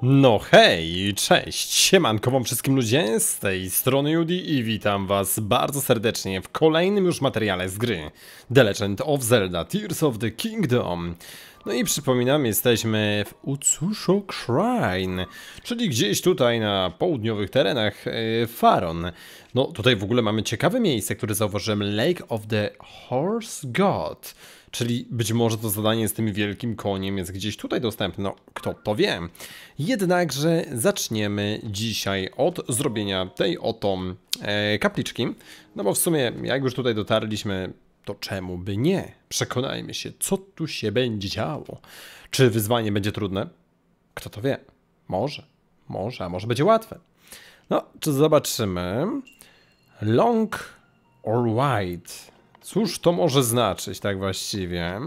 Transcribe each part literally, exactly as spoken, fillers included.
No hej, cześć, siemanko wam wszystkim ludzie, z tej strony Judy i witam was bardzo serdecznie w kolejnym już materiale z gry The Legend of Zelda Tears of the Kingdom. No i przypominam, jesteśmy w Utsushok Shrine, czyli gdzieś tutaj na południowych terenach yy, Faron. No tutaj w ogóle mamy ciekawe miejsce, które zauważyłem, Lake of the Horse God. Czyli być może to zadanie z tym wielkim koniem jest gdzieś tutaj dostępne, no kto to wie. Jednakże zaczniemy dzisiaj od zrobienia tej oto e, kapliczki. No bo w sumie jak już tutaj dotarliśmy, to czemu by nie? Przekonajmy się, co tu się będzie działo. Czy wyzwanie będzie trudne? Kto to wie? Może, może, a może będzie łatwe. No, czy zobaczymy. Long or wide? Cóż to może znaczyć tak właściwie?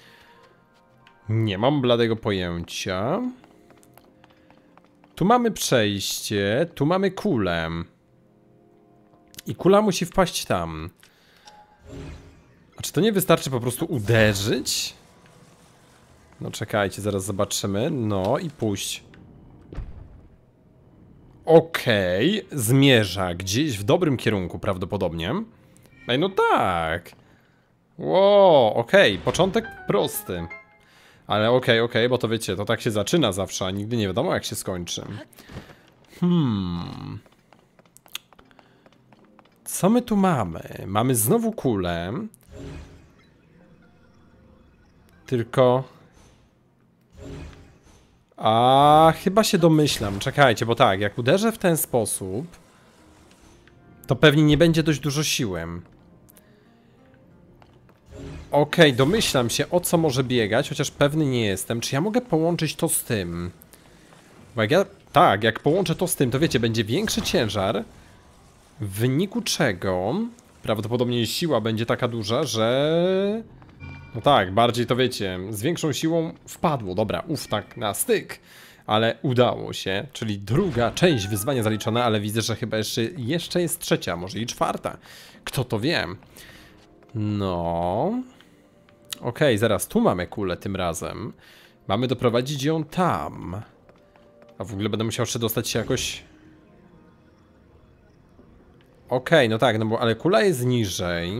Nie mam bladego pojęcia. Tu mamy przejście, tu mamy kulę. I kula musi wpaść tam. A czy to nie wystarczy po prostu uderzyć? No czekajcie, zaraz zobaczymy. No i puść. Okej, okay. Zmierza gdzieś w dobrym kierunku prawdopodobnie. Ej, no tak. Wow, okej, okay. Początek prosty. Ale okej, okay, okej, okay, bo to wiecie, to tak się zaczyna zawsze, a nigdy nie wiadomo jak się skończy. Hmm. Co my tu mamy? Mamy znowu kulę. Tylko... A chyba się domyślam, czekajcie, bo tak, jak uderzę w ten sposób, to pewnie nie będzie dość dużo siły. Okej, okay, domyślam się, o co może biegać, chociaż pewny nie jestem. Czy ja mogę połączyć to z tym? Bo jak ja... Tak, jak połączę to z tym, to wiecie, będzie większy ciężar, w wyniku czego prawdopodobnie siła będzie taka duża, że... No tak, bardziej to wiecie, z większą siłą wpadło. Dobra, uf, tak na styk. Ale udało się, czyli druga część wyzwania zaliczona, ale widzę, że chyba jeszcze, jeszcze jest trzecia, może i czwarta. Kto to wie? No... Okej, okay, zaraz, tu mamy kulę tym razem. Mamy doprowadzić ją tam. A w ogóle będę musiał jeszcze dostać się jakoś... Okej, okay, no tak, no bo ale kula jest niżej.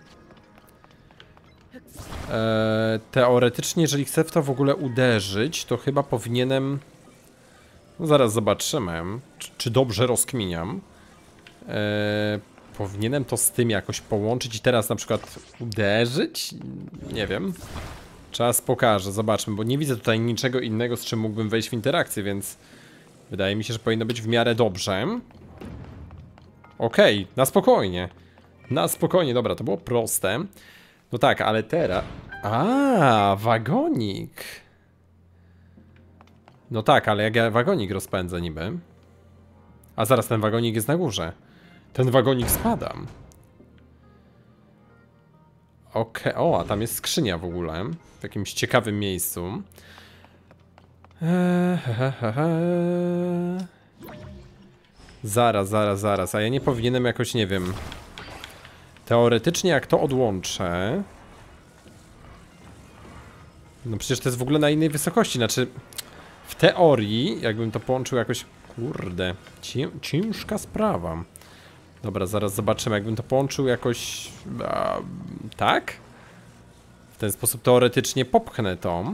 Eee, teoretycznie, jeżeli chcę w to w ogóle uderzyć, to chyba powinienem... No zaraz zobaczymy, czy, czy dobrze rozkminiam. Eee, powinienem to z tym jakoś połączyć i teraz na przykład uderzyć? Nie wiem. Czas pokaże, zobaczmy, bo nie widzę tutaj niczego innego, z czym mógłbym wejść w interakcję, więc... Wydaje mi się, że powinno być w miarę dobrze. Okej, okay, na spokojnie. Na spokojnie, dobra, to było proste. No tak, ale teraz... A, wagonik. No tak, ale jak ja wagonik rozpędzę niby. A zaraz, ten wagonik jest na górze. Ten wagonik spada. Okej, okay. O, a tam jest skrzynia w ogóle. W jakimś ciekawym miejscu. Eee, he, he, he. Zaraz, zaraz, zaraz. A ja nie powinienem jakoś, nie wiem... Teoretycznie jak to odłączę... No przecież to jest w ogóle na innej wysokości, znaczy... W teorii, jakbym to połączył jakoś... Kurde... Ciężka sprawa. Dobra, zaraz zobaczymy, jakbym to połączył jakoś... A, tak? W ten sposób teoretycznie popchnę to.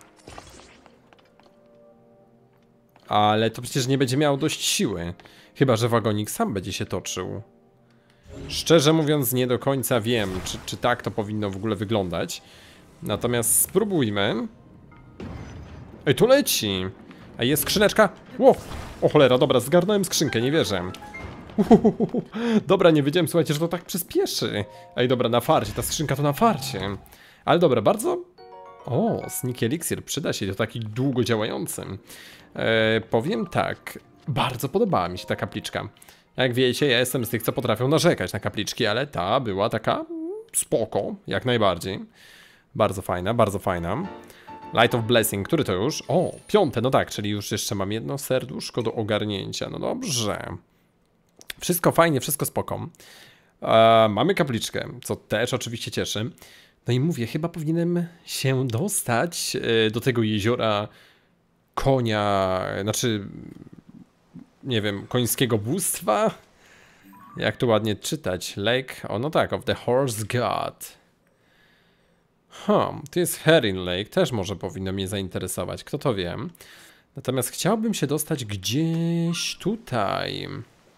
Ale to przecież nie będzie miało dość siły. Chyba że wagonik sam będzie się toczył. Szczerze mówiąc nie do końca wiem, czy, czy tak to powinno w ogóle wyglądać. Natomiast spróbujmy. Ej, tu leci. A jest skrzyneczka. Ło! O cholera, dobra, zgarnąłem skrzynkę, nie wierzę. Uhuhuhu. Dobra, nie wiedziałem, słuchajcie, że to tak przyspieszy. Ej, dobra, na farcie, ta skrzynka to na farcie. Ale dobra, bardzo... O, Sneak Elixir, przyda się, to taki długo działający. Eee, powiem tak, bardzo podobała mi się ta kapliczka. Jak wiecie, ja jestem z tych, co potrafią narzekać na kapliczki, ale ta była taka spoko, jak najbardziej. Bardzo fajna, bardzo fajna. Light of Blessing, który to już? O, piąte, no tak, czyli już jeszcze mam jedno serduszko do ogarnięcia, no dobrze. Wszystko fajnie, wszystko spoko. Eee, mamy kapliczkę, co też oczywiście cieszy. No i mówię, chyba powinienem się dostać e, do tego jeziora konia, znaczy, nie wiem, końskiego bóstwa? Jak to ładnie czytać? Lake, o no tak, of the Horse God. Hmm, to jest Heron Lake, też może powinno mnie zainteresować, kto to wie. Natomiast chciałbym się dostać gdzieś tutaj.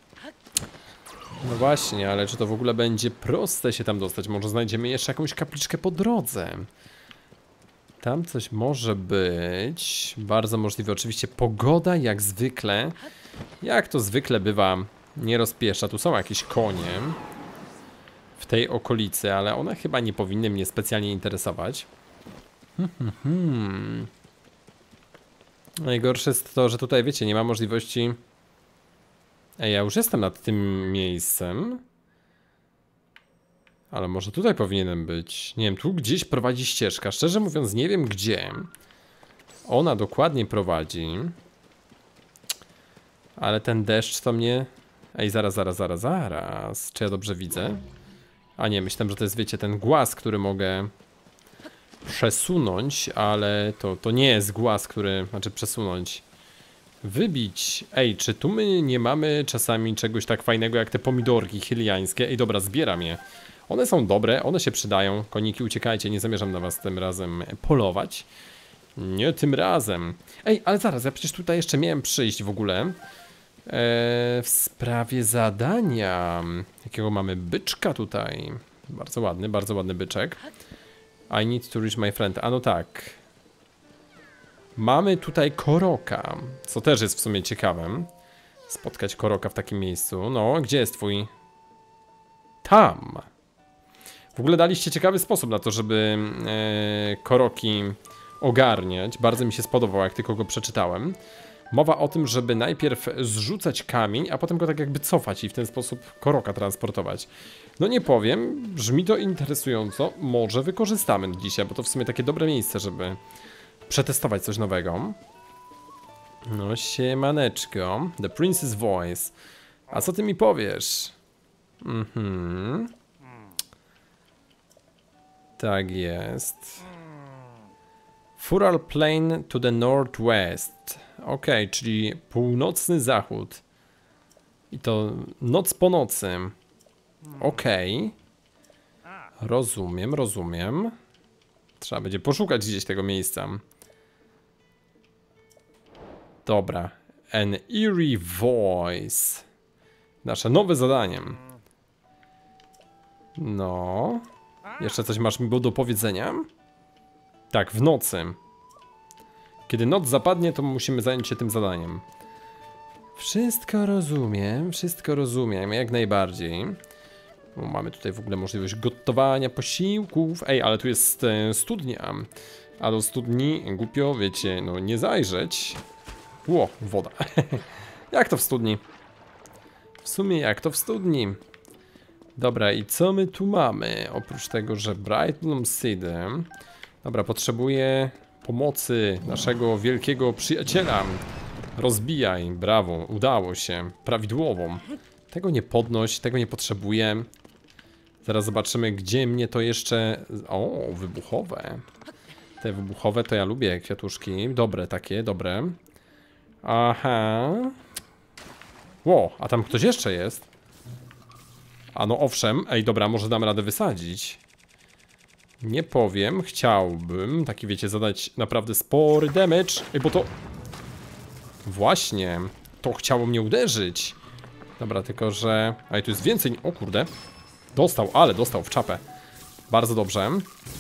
No właśnie, ale czy to w ogóle będzie proste się tam dostać? Może znajdziemy jeszcze jakąś kapliczkę po drodze. Tam coś może być. Bardzo możliwe. Oczywiście pogoda jak zwykle. Jak to zwykle bywa, nie rozpieszcza. Tu są jakieś konie w tej okolicy, ale one chyba nie powinny mnie specjalnie interesować. Hmm, hmm, hmm. Najgorsze jest to, że tutaj, wiecie, nie ma możliwości... Ej, ja już jestem nad tym miejscem. Ale może tutaj powinienem być. Nie wiem, tu gdzieś prowadzi ścieżka. Szczerze mówiąc, nie wiem gdzie ona dokładnie prowadzi. Ale ten deszcz to mnie... Ej, zaraz, zaraz, zaraz, zaraz. Czy ja dobrze widzę? A nie, myślałem, że to jest, wiecie, ten głaz, który mogę przesunąć, ale to, to nie jest głaz, który... Znaczy przesunąć. Wybić. Ej, czy tu my nie mamy czasami czegoś tak fajnego jak te pomidorki chiliańskie? Ej, dobra, zbieram je. One są dobre, one się przydają. Koniki, uciekajcie, nie zamierzam na was tym razem polować. Nie tym razem. Ej, ale zaraz, ja przecież tutaj jeszcze miałem przyjść w ogóle. Eee, w sprawie zadania. Jakiego mamy byczka tutaj? Bardzo ładny, bardzo ładny byczek. I need to reach my friend. A no tak. Mamy tutaj koroka, co też jest w sumie ciekawym. Spotkać koroka w takim miejscu. No, gdzie jest twój? Tam. W ogóle daliście ciekawy sposób na to, żeby e, koroki ogarniać. Bardzo mi się spodobał, jak tylko go przeczytałem. Mowa o tym, żeby najpierw zrzucać kamień, a potem go tak jakby cofać i w ten sposób koroka transportować. No nie powiem, brzmi to interesująco. Może wykorzystamy dzisiaj, bo to w sumie takie dobre miejsce, żeby przetestować coś nowego. No siemaneczko. The Prince's Voice. A co ty mi powiesz? Mhm. Tak jest. Fural Plain to the Northwest. Ok, czyli północny zachód. I to noc po nocy. Ok. Rozumiem, rozumiem. Trzeba będzie poszukać gdzieś tego miejsca. Dobra. An eerie voice. Nasze nowe zadanie. No. Jeszcze coś masz mi było do powiedzenia? Tak, w nocy. Kiedy noc zapadnie, to musimy zająć się tym zadaniem. Wszystko rozumiem, wszystko rozumiem, jak najbardziej. No, mamy tutaj w ogóle możliwość gotowania posiłków. Ej, ale tu jest e, studnia. A do studni, głupio, wiecie, no nie zajrzeć. Ło, woda. Jak to w studni? W sumie jak to w studni? Dobra, i co my tu mamy? Oprócz tego, że Brightloom Seedy. Dobra, potrzebuję pomocy naszego wielkiego przyjaciela. Rozbijaj, brawo, udało się, prawidłowo. Tego nie podnoś, tego nie potrzebuję. Zaraz zobaczymy, gdzie mnie to jeszcze... O, wybuchowe. Te wybuchowe to ja lubię, kwiatuszki. Dobre takie, dobre. Aha. Ło, a tam ktoś jeszcze jest. A no owszem, ej dobra, może dam radę wysadzić. Nie powiem, chciałbym, taki wiecie, zadać naprawdę spory damage. Ej, bo to... Właśnie, to chciało mnie uderzyć. Dobra, tylko że... Ej, tu jest więcej... O kurde. Dostał, ale dostał w czapę. Bardzo dobrze.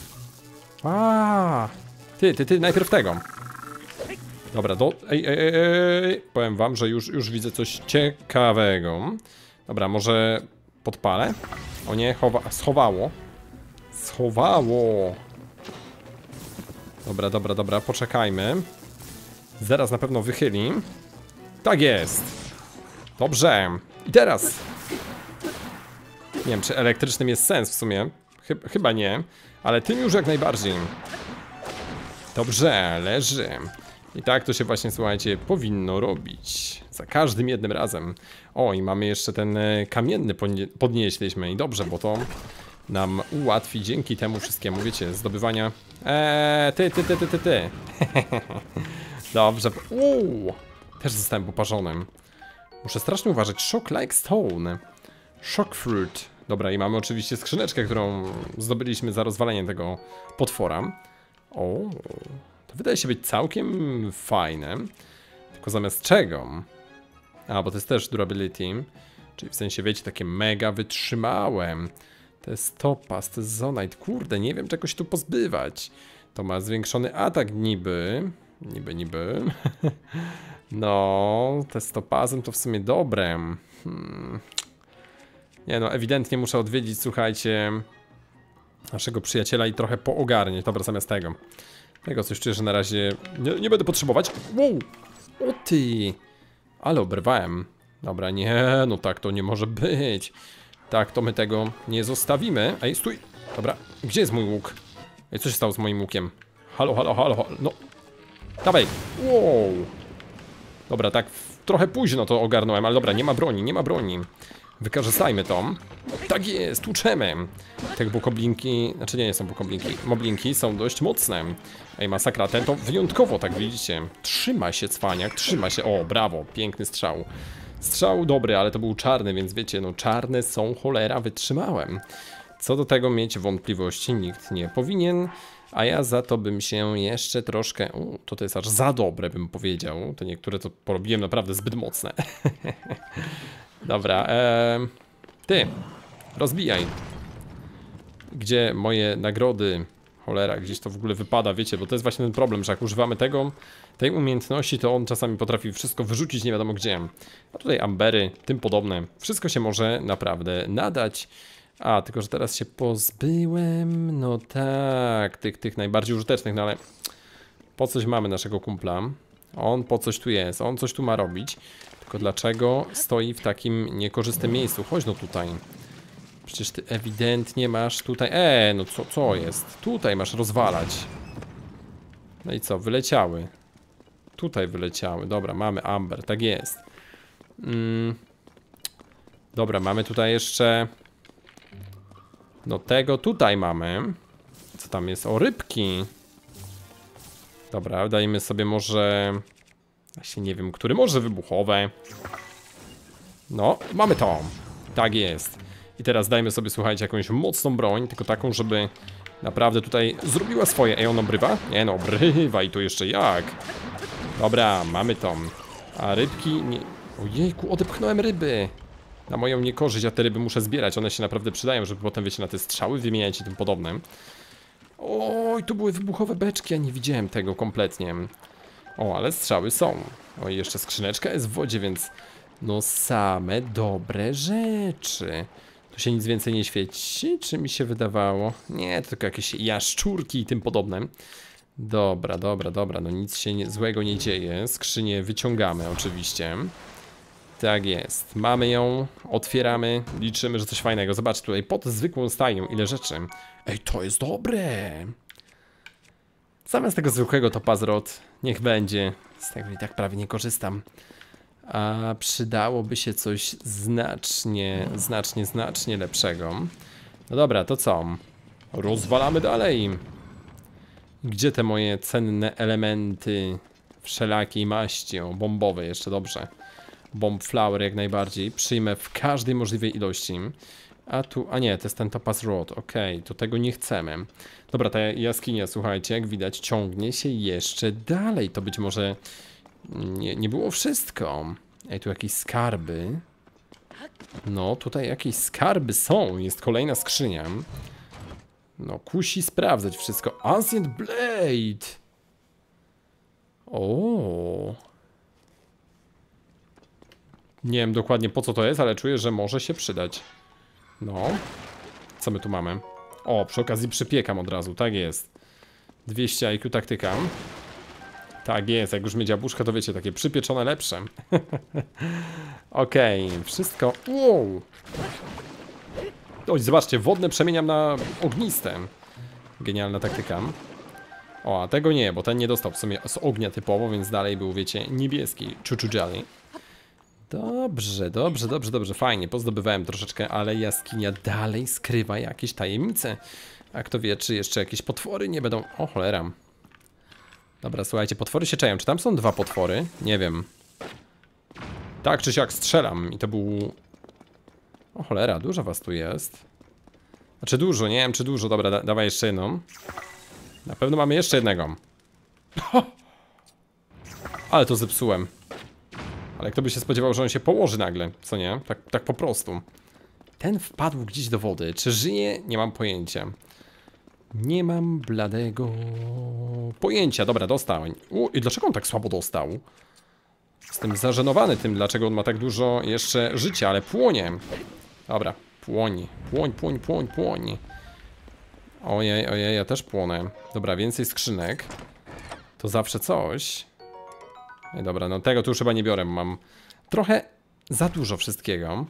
A, Ty, ty, ty, najpierw tego. Dobra, do... Ej, ej, ej, ej. Powiem wam, że już, już widzę coś ciekawego. Dobra, może podpalę? O nie, chowa... schowało. Schowało. Dobra, dobra, dobra, poczekajmy. Zaraz na pewno wychyli. Tak jest. Dobrze. I teraz. Nie wiem, czy elektrycznym jest sens w sumie. Chyba, chyba nie. Ale tym już jak najbardziej. Dobrze, leży. I tak to się właśnie, słuchajcie, powinno robić. Za każdym jednym razem. O, i mamy jeszcze ten kamienny podnieśliśmy. I dobrze, bo to nam ułatwi dzięki temu wszystkiemu, wiecie, zdobywania... Eee, ty, ty, ty, ty, ty, ty. Dobrze. Uuu, też zostałem poparzonym. Muszę strasznie uważać. Shock like stone. Shock fruit. Dobra, i mamy oczywiście skrzyneczkę, którą zdobyliśmy za rozwalenie tego potwora. O, to wydaje się być całkiem fajne. Tylko zamiast czego? A, bo to jest też durability. Czyli w sensie, wiecie, takie mega wytrzymałe. To jest topaz, to jest zonite. Kurde, nie wiem czego się tu pozbywać. To ma zwiększony atak niby. Niby, niby. No, te z topazem to w sumie dobre. Hmm. Nie no, ewidentnie muszę odwiedzić, słuchajcie, naszego przyjaciela i trochę poogarniać. Dobra, zamiast tego. Tego coś czuję, że na razie nie, nie będę potrzebować. Wow! O ty! Ale oberwałem. Dobra, nie, no tak to nie może być. Tak, to my tego nie zostawimy. Ej, stój! Dobra, gdzie jest mój łuk? Ej, co się stało z moim łukiem? Halo, halo, halo, halo. No. Dawaj! Wow! Dobra, tak trochę późno to ogarnąłem, ale dobra, nie ma broni, nie ma broni. Wykorzystajmy to. Tak jest, tłuczemy. Te bukoblinki, znaczy nie, nie są bukoblinki, moblinki są dość mocne. Ej, masakra, ten to wyjątkowo, tak widzicie. Trzyma się cwaniak, trzyma się. O, brawo, piękny strzał. Strzał dobry, ale to był czarny, więc wiecie, no czarne są cholera, wytrzymałem. Co do tego mieć wątpliwości nikt nie powinien. A ja za to bym się jeszcze troszkę... U, to to jest aż za dobre, bym powiedział. To niektóre to porobiłem naprawdę zbyt mocne. Dobra, ee, ty, rozbijaj. Gdzie moje nagrody? Cholera, gdzieś to w ogóle wypada, wiecie, bo to jest właśnie ten problem, że jak używamy tego, tej umiejętności, to on czasami potrafi wszystko wyrzucić nie wiadomo gdzie. A tutaj ambery, tym podobne. Wszystko się może naprawdę nadać. A, tylko że teraz się pozbyłem, no tak, tych, tych najbardziej użytecznych, no ale po coś mamy naszego kumpla. On po coś tu jest, on coś tu ma robić. Tylko dlaczego stoi w takim niekorzystnym miejscu? Chodź no tutaj. Przecież ty ewidentnie masz tutaj... Eee, no co, co jest? Tutaj masz rozwalać. No i co? Wyleciały. Tutaj wyleciały. Dobra, mamy amber, tak jest. Mm. Dobra, mamy tutaj jeszcze... No tego tutaj mamy. Co tam jest? O, rybki. Dobra, dajmy sobie może... Właśnie nie wiem, który może wybuchowe. No, mamy to. Tak jest. I teraz dajmy sobie, słuchajcie, jakąś mocną broń, tylko taką, żeby naprawdę tutaj zrobiła swoje. Ej, on obrywa? Nie no, obrywa i to jeszcze jak. Dobra, mamy to. A rybki nie... Ojejku, odepchnąłem ryby. Na moją niekorzyść, ja te ryby muszę zbierać. One się naprawdę przydają, żeby potem, wiecie, na te strzały wymieniać i tym podobne. Oj, tu były wybuchowe beczki, ja nie widziałem tego kompletnie. O, ale strzały są. O, i jeszcze skrzyneczka jest w wodzie, więc... No same dobre rzeczy. Tu się nic więcej nie świeci? Czy mi się wydawało? Nie, to tylko jakieś jaszczurki i tym podobne. Dobra, dobra, dobra. No nic się nie, złego nie dzieje. Skrzynię wyciągamy oczywiście. Tak jest. Mamy ją, otwieramy, liczymy, że coś fajnego. Zobacz tutaj, pod zwykłą stajnią ile rzeczy. Ej, to jest dobre. Zamiast tego zwykłego topazrod, niech będzie. Z tego i tak prawie nie korzystam. A przydałoby się coś znacznie, znacznie, znacznie lepszego. No dobra, to co? Rozwalamy dalej. Gdzie te moje cenne elementy wszelakiej maści? O, bombowe jeszcze, dobrze. Bomb flower jak najbardziej. Przyjmę w każdej możliwej ilości. A tu, a nie, to jest ten topaz rod. Okej, okay, to tego nie chcemy. Dobra, ta jaskinia, słuchajcie, jak widać ciągnie się jeszcze dalej. To być może nie, nie było wszystko. Ej, tu jakieś skarby. No, tutaj jakieś skarby są. Jest kolejna skrzynia. No, kusi sprawdzać wszystko. Ancient Blade. O. Nie wiem dokładnie po co to jest, ale czuję, że może się przydać. No. Co my tu mamy? O, przy okazji przypiekam od razu, tak jest. dwieście I Q taktyka. Tak jest, jak już mieć jabłuszka, to wiecie, takie przypieczone lepsze. Okej, okay, wszystko... Wow. Oj, zobaczcie, wodne przemieniam na ogniste. Genialna taktyka. O, a tego nie, bo ten nie dostał w sumie z ognia typowo, więc dalej był, wiecie, niebieski Chuchu Jelly. Dobrze, dobrze, dobrze, dobrze, fajnie, pozdobywałem troszeczkę, ale jaskinia dalej skrywa jakieś tajemnice. A kto wie, czy jeszcze jakieś potwory nie będą... O, cholera. Dobra, słuchajcie, potwory się czają. Czy tam są dwa potwory? Nie wiem. Tak czy siak strzelam i to był... O cholera, dużo was tu jest. Znaczy dużo, nie wiem czy dużo. Dobra, da dawaj jeszcze jedną. Na pewno mamy jeszcze jednego. Ale to zepsułem. Ale kto by się spodziewał, że on się położy nagle, co nie? Tak, tak po prostu. Ten wpadł gdzieś do wody. Czy żyje? Nie mam pojęcia. Nie mam bladego pojęcia. Dobra, dostał. U, i dlaczego on tak słabo dostał? Jestem zażenowany tym, dlaczego on ma tak dużo jeszcze życia, ale płonie. Dobra, płoń, płoń, płoń, płoń, płoń. Ojej, ojej, ja też płonę. Dobra, więcej skrzynek. To zawsze coś. Ej, dobra, no tego tu już chyba nie biorę, mam trochę za dużo wszystkiego.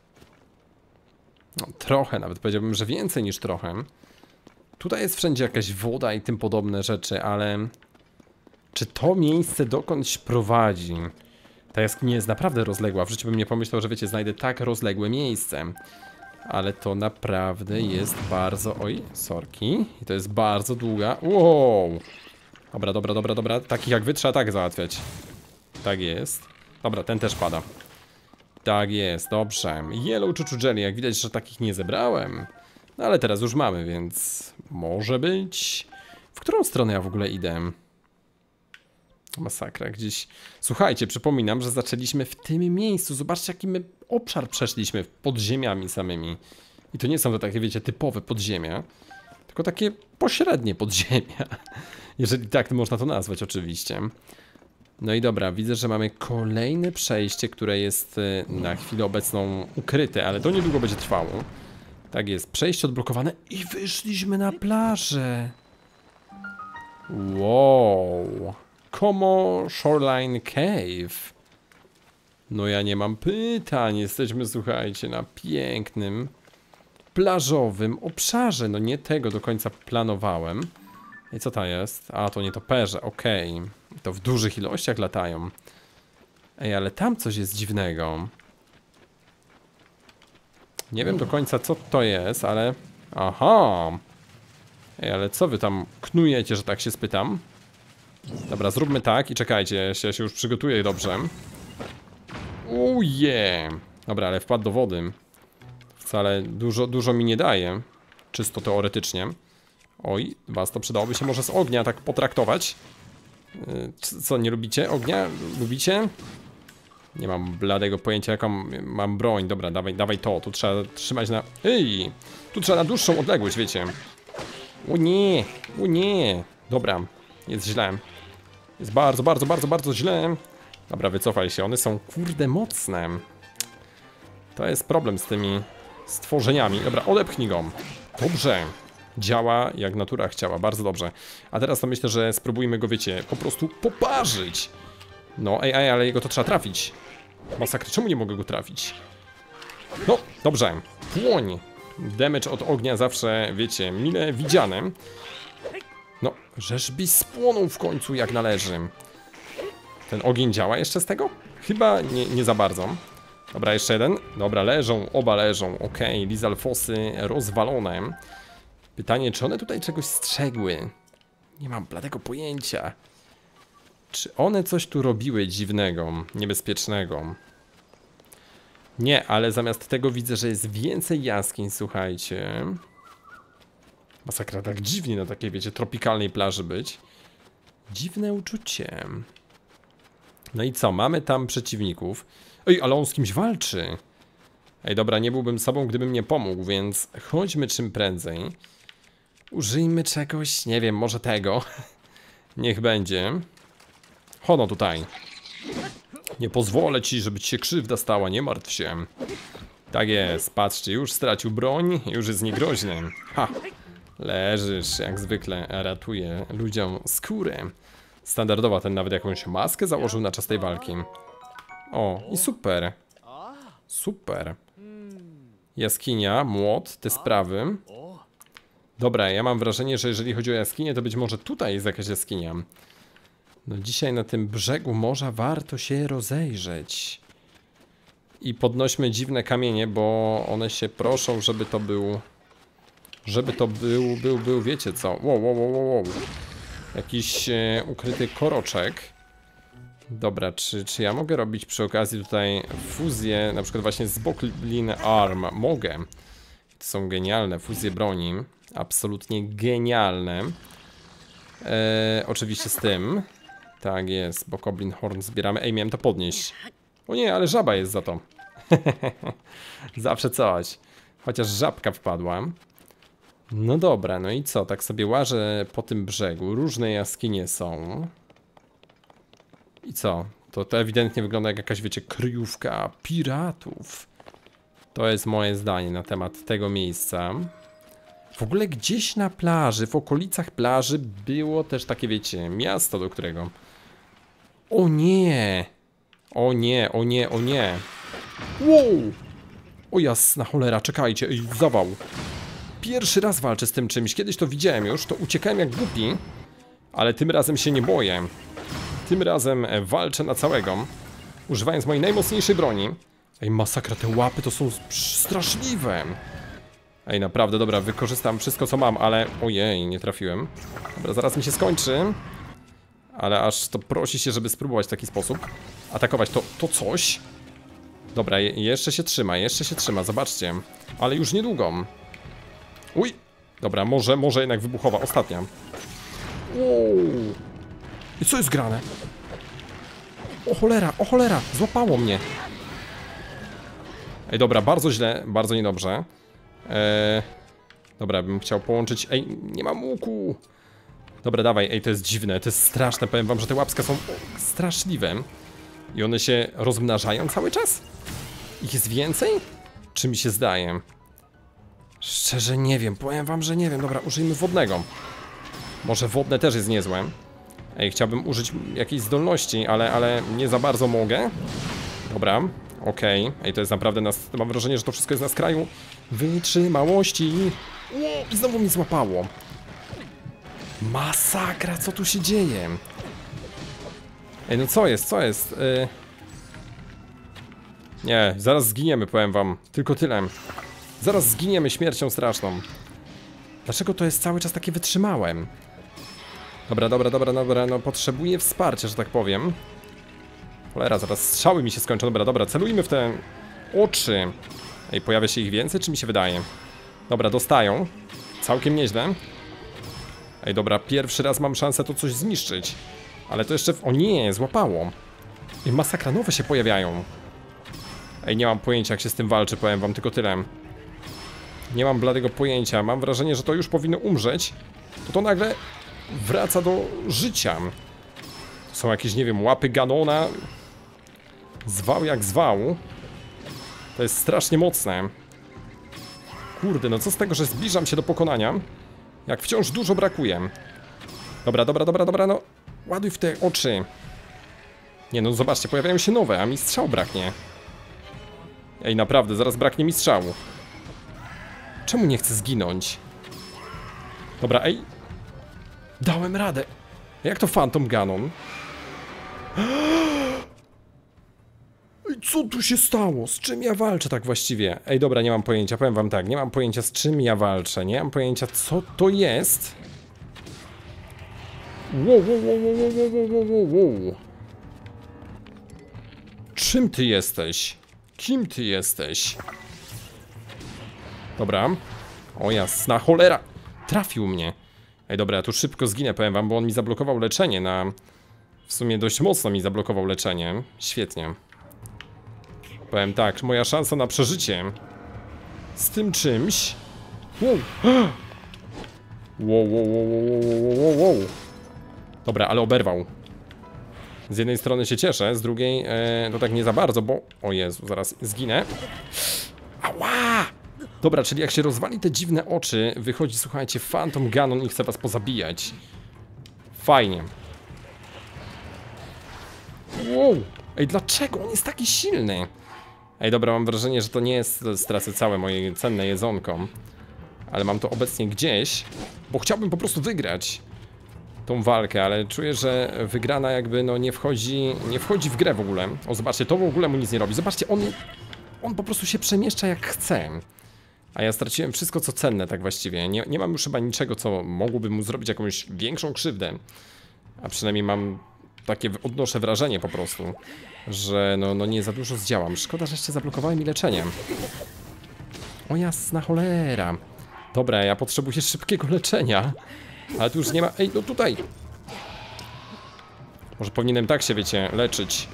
No, trochę, nawet powiedziałbym, że więcej niż trochę. Tutaj jest wszędzie jakaś woda i tym podobne rzeczy, ale... Czy to miejsce dokądś prowadzi? Ta jaskinia jest naprawdę rozległa. W życiu bym nie pomyślał, że wiecie, znajdę tak rozległe miejsce. Ale to naprawdę jest bardzo... Oj, sorki. I to jest bardzo długa... Wow! Dobra, dobra, dobra, dobra. Takich jak wy trzeba tak załatwiać. Tak jest. Dobra, ten też pada. Tak jest, dobrze. Yellow Chuchu Jelly, jak widać, że takich nie zebrałem. No ale teraz już mamy, więc... Może być... W którą stronę ja w ogóle idę? Masakra, gdzieś... Słuchajcie, przypominam, że zaczęliśmy w tym miejscu. Zobaczcie, jaki my obszar przeszliśmy pod ziemiami samymi. I to nie są to takie, wiecie, typowe podziemia, tylko takie pośrednie podziemia. Jeżeli tak można to nazwać, oczywiście. No i dobra, widzę, że mamy kolejne przejście, które jest na chwilę obecną ukryte, ale to niedługo będzie trwało. Tak jest, przejście odblokowane i wyszliśmy na plażę. Wow. Como Shoreline Cave. No ja nie mam pytań. Jesteśmy, słuchajcie, na pięknym plażowym obszarze. No nie tego do końca planowałem. I co to jest? A, to nietoperze, okej. Okay. To w dużych ilościach latają. Ej, ale tam coś jest dziwnego. Nie wiem do końca co to jest, ale... Aha! Ej, ale co wy tam knujecie, że tak się spytam? Dobra, zróbmy tak i czekajcie, ja się już przygotuję dobrze. Uje! Dobra, ale wpadł do wody. Wcale dużo, dużo mi nie daje. Czysto teoretycznie. Oj, was to przydałoby się może z ognia tak potraktować. Yy, co, nie lubicie ognia? Lubicie? Nie mam bladego pojęcia jaką mam broń. Dobra, dawaj, dawaj to, tu trzeba trzymać na... Ej! Tu trzeba na dłuższą odległość, wiecie. O nie, o nie. Dobra, jest źle. Jest bardzo, bardzo, bardzo, bardzo źle. Dobra, wycofaj się, one są kurde mocne. To jest problem z tymi stworzeniami. Dobra, odepchnij go. Dobrze. Działa jak natura chciała, bardzo dobrze. A teraz to myślę, że spróbujmy go, wiecie, po prostu poparzyć. No, ej, ej, ale jego to trzeba trafić. Masakra, czemu nie mogę go trafić? No, dobrze. Płoń. Damage od ognia zawsze, wiecie, mile widziane. No, żeżby spłonął w końcu jak należy. Ten ogień działa jeszcze z tego? Chyba nie, nie za bardzo. Dobra, jeszcze jeden. Dobra, leżą, oba leżą. Okej, okay. Lizalfosy rozwalone. Pytanie, czy one tutaj czegoś strzegły? Nie mam bladego pojęcia. Czy one coś tu robiły dziwnego, niebezpiecznego? Nie, ale zamiast tego widzę, że jest więcej jaskiń, słuchajcie. Masakra, tak dziwnie na takiej, wiecie, tropikalnej plaży być. Dziwne uczucie. No i co, mamy tam przeciwników. Ej, ale on z kimś walczy. Ej, dobra, nie byłbym sobą, gdybym nie pomógł, więc chodźmy czym prędzej. Użyjmy czegoś, nie wiem, może tego. Niech będzie. Hono tutaj. Nie pozwolę ci, żeby ci się krzywda stała, nie martw się. Tak jest, patrzcie, już stracił broń, już jest niegroźny. Ha, leżysz, jak zwykle ratuje ludziom skórę. Standardowa, ten nawet jakąś maskę założył na czas tej walki. O, i super. Super. Jaskinia, młot, te sprawy. Dobra, ja mam wrażenie, że jeżeli chodzi o jaskinię, to być może tutaj jest jakaś jaskinia. No dzisiaj na tym brzegu morza warto się rozejrzeć. I podnośmy dziwne kamienie, bo one się proszą, żeby to był... Żeby to był, był, był, wiecie co? Wow, wow, wow, wow. Jakiś e, ukryty koroczek. Dobra, czy, czy ja mogę robić przy okazji tutaj fuzję, na przykład właśnie z Boklin Arm? Mogę. To są genialne fuzje broni. Absolutnie genialne. E, oczywiście z tym. Tak jest, bo Goblin Horn zbieramy. Ej, miałem to podnieść. O nie, ale żaba jest za to. Zawsze coś. Chociaż żabka wpadła. No dobra, no i co? Tak sobie łażę po tym brzegu. Różne jaskinie są. I co? To, to ewidentnie wygląda jak jakaś, wiecie, kryjówka piratów. To jest moje zdanie na temat tego miejsca. W ogóle gdzieś na plaży, w okolicach plaży było też takie, wiecie, miasto, do którego... O nie! O nie, o nie, o nie! Wow! O jasna cholera, czekajcie, ej, zawał. Pierwszy raz walczę z tym czymś, kiedyś to widziałem już, to uciekałem jak głupi. Ale tym razem się nie boję. Tym razem walczę na całego, używając mojej najmocniejszej broni. Ej, masakra, te łapy to są straszliwe. Ej, naprawdę, dobra, wykorzystam wszystko co mam, ale... Ojej, nie trafiłem. Dobra, zaraz mi się skończy. Ale aż to prosi się, żeby spróbować w taki sposób atakować to, to coś. Dobra, je, jeszcze się trzyma, jeszcze się trzyma, zobaczcie. Ale już niedługo. Uj, dobra, może, może jednak wybuchowa, ostatnia. Wow. I co jest grane? O cholera, o cholera, złapało mnie. Ej, dobra, bardzo źle, bardzo niedobrze. Eee, dobra, bym chciał połączyć... Ej, nie mam łuku. Dobra, dawaj, ej, to jest dziwne, to jest straszne, powiem wam, że te łapska są straszliwe. I one się rozmnażają cały czas? Ich jest więcej? Czy mi się zdaje? Szczerze nie wiem, powiem wam, że nie wiem. Dobra, użyjmy wodnego. Może wodne też jest niezłe. Ej, chciałbym użyć jakiejś zdolności, ale, ale nie za bardzo mogę. Dobra, okej. Okay. Ej, to jest naprawdę, na, mam wrażenie, że to wszystko jest na skraju wytrzymałości. O, i znowu mi złapało. Masakra, co tu się dzieje? Ej, no co jest, co jest? Yy... Nie, zaraz zginiemy, powiem wam. Tylko tyle. Zaraz zginiemy śmiercią straszną. Dlaczego to jest cały czas takie wytrzymałe? Dobra, dobra, dobra, dobra, no potrzebuję wsparcia, że tak powiem. Cholera, zaraz strzały mi się skończą. Dobra, dobra, celujmy w te oczy. Ej, pojawia się ich więcej, czy mi się wydaje? Dobra, dostają. Całkiem nieźle. Ej, dobra, pierwszy raz mam szansę to coś zniszczyć. Ale to jeszcze... W... O nie, złapało. I masakra, nowe się pojawiają. Ej, nie mam pojęcia, jak się z tym walczy, powiem wam tylko tyle. Nie mam bladego pojęcia. Mam wrażenie, że to już powinno umrzeć. To to nagle wraca do życia. To są jakieś, nie wiem, łapy Ganona. Zwał jak zwał. To jest strasznie mocne. Kurde, no co z tego, że zbliżam się do pokonania, jak wciąż dużo brakuje. Dobra, dobra, dobra, dobra, no. Ładuj w te oczy. Nie no, zobaczcie, pojawiają się nowe, a mi strzał braknie. Ej, naprawdę, zaraz braknie mi strzału. Czemu nie chcę zginąć? Dobra, ej. Dałem radę. Jak to Phantom Ganon? Ej, co tu się stało? Z czym ja walczę tak właściwie? Ej, dobra, nie mam pojęcia, powiem wam tak. Nie mam pojęcia, z czym ja walczę. Nie mam pojęcia, co to jest. Wow, wow, wow, wow, wow, wow, wow. Czym ty jesteś? Kim ty jesteś? Dobra. O jasna cholera. Trafił mnie. Ej, dobra, ja tu szybko zginę, powiem wam, bo on mi zablokował leczenie na... W sumie dość mocno mi zablokował leczenie. Świetnie. Powiem tak, moja szansa na przeżycie z tym czymś... Wow. Wow, wow, wow, wow, wow, wow. Dobra, ale oberwał. Z jednej strony się cieszę, z drugiej e, no tak nie za bardzo, bo... O Jezu, zaraz zginę. Ała! Dobra, czyli jak się rozwali te dziwne oczy, wychodzi, słuchajcie, Phantom Ganon i chce was pozabijać. Fajnie. Wow! Ej, dlaczego on jest taki silny? Ej, dobra, mam wrażenie, że to nie jest... Stracę całe moje cenne jedzonko. Ale mam to obecnie gdzieś, bo chciałbym po prostu wygrać tą walkę, ale czuję, że wygrana jakby no nie wchodzi, nie wchodzi w grę w ogóle. O, zobaczcie, to w ogóle mu nic nie robi. Zobaczcie, on, on po prostu się przemieszcza jak chce. A ja straciłem wszystko co cenne tak właściwie. Nie, nie mam już chyba niczego, co mogłoby mu zrobić jakąś większą krzywdę. A przynajmniej mam takie, odnoszę wrażenie po prostu, że no, no nie za dużo zdziałam. Szkoda, że jeszcze zablokowałem mi leczenie. O jasna cholera. Dobra, ja potrzebuję szybkiego leczenia. Ale tu już nie ma... Ej, no tutaj! Może powinienem tak się, wiecie, leczyć.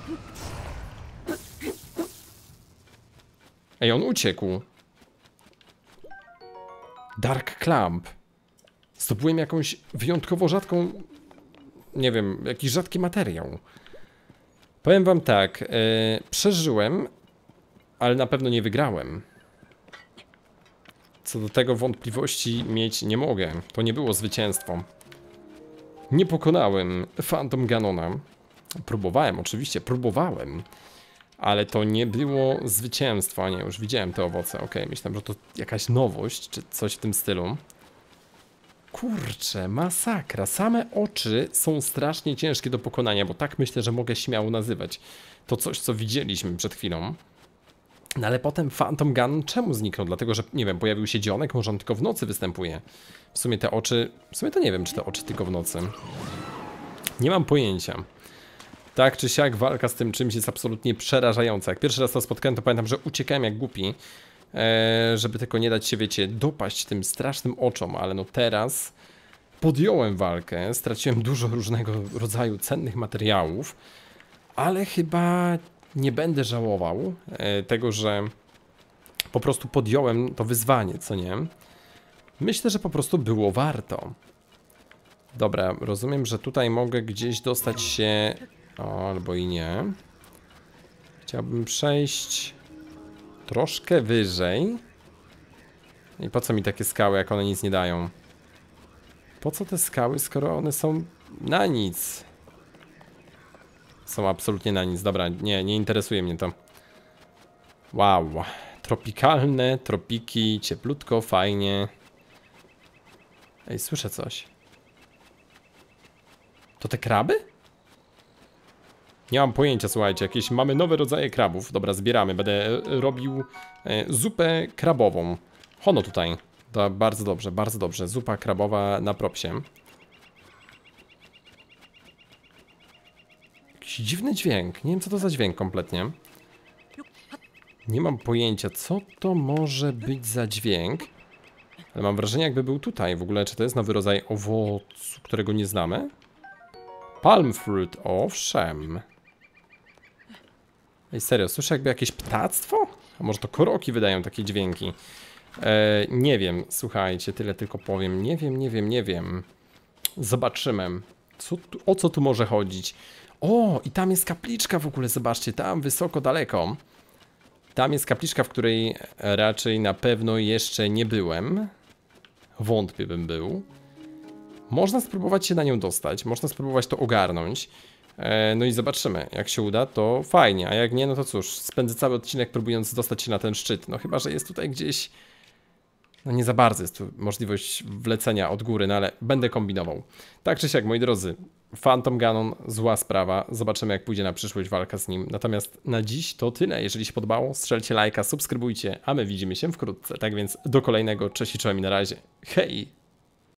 Ej, on uciekł. Dark Clamp. Zdobyłem jakąś wyjątkowo rzadką... Nie wiem, jakiś rzadki materiał. Powiem wam tak, yy, przeżyłem, ale na pewno nie wygrałem. Co do tego wątpliwości mieć nie mogę. To nie było zwycięstwo. Nie pokonałem Phantom Ganona. Próbowałem, oczywiście, próbowałem. Ale to nie było zwycięstwo. A nie, już widziałem te owoce. Ok, myślałem, że to jakaś nowość, czy coś w tym stylu. Kurczę, masakra. Same oczy są strasznie ciężkie do pokonania, bo tak myślę, że mogę śmiało nazywać. To coś, co widzieliśmy przed chwilą. No ale potem Phantom Gun czemu zniknął? Dlatego, że, nie wiem, pojawił się dzionek, może on tylko w nocy występuje. W sumie te oczy... W sumie to nie wiem, czy te oczy tylko w nocy. Nie mam pojęcia. Tak czy siak, walka z tym czymś jest absolutnie przerażająca. Jak pierwszy raz to spotkałem, to pamiętam, że uciekałem jak głupi. E, żeby tylko nie dać się, wiecie, dopaść tym strasznym oczom. Ale no teraz podjąłem walkę. Straciłem dużo różnego rodzaju cennych materiałów. Ale chyba... nie będę żałował e, tego, że po prostu podjąłem to wyzwanie, co nie? Myślę, że po prostu było warto. Dobra, rozumiem, że tutaj mogę gdzieś dostać się... O, albo i nie. Chciałbym przejść troszkę wyżej. I po co mi takie skały, jak one nic nie dają? Po co te skały, skoro one są na nic? Są absolutnie na nic. Dobra, nie, nie interesuje mnie to. Wow. Tropikalne, tropiki, cieplutko, fajnie. Ej, słyszę coś. To te kraby? Nie mam pojęcia, słuchajcie. Jakieś mamy nowe rodzaje krabów. Dobra, zbieramy. Będę robił e, zupę krabową. Hono tutaj. To bardzo dobrze, bardzo dobrze. Zupa krabowa na propsie. Jakiś dziwny dźwięk. Nie wiem, co to za dźwięk kompletnie. Nie mam pojęcia, co to może być za dźwięk. Ale mam wrażenie, jakby był tutaj. W ogóle, czy to jest nowy rodzaj owocu, którego nie znamy? Palm fruit, owszem. Ej, serio, słyszę jakby jakieś ptactwo? A może to koroki wydają takie dźwięki? E, nie wiem, słuchajcie, tyle tylko powiem. Nie wiem, nie wiem, nie wiem. Zobaczymy. Co tu, o co tu może chodzić? O, i tam jest kapliczka w ogóle, zobaczcie, tam wysoko, daleko. Tam jest kapliczka, w której raczej na pewno jeszcze nie byłem. Wątpię bym był. Można spróbować się na nią dostać, można spróbować to ogarnąć. E, no i zobaczymy, jak się uda, to fajnie, a jak nie, no to cóż, spędzę cały odcinek próbując dostać się na ten szczyt. No chyba, że jest tutaj gdzieś... No nie za bardzo jest tu możliwość wlecenia od góry, no ale będę kombinował. Tak czy siak, moi drodzy, Phantom Ganon, zła sprawa. Zobaczymy, jak pójdzie na przyszłość walka z nim. Natomiast na dziś to tyle. Jeżeli się podobało, strzelcie lajka, subskrybujcie, a my widzimy się wkrótce. Tak więc do kolejnego. Cześć i czołem i na razie. Hej!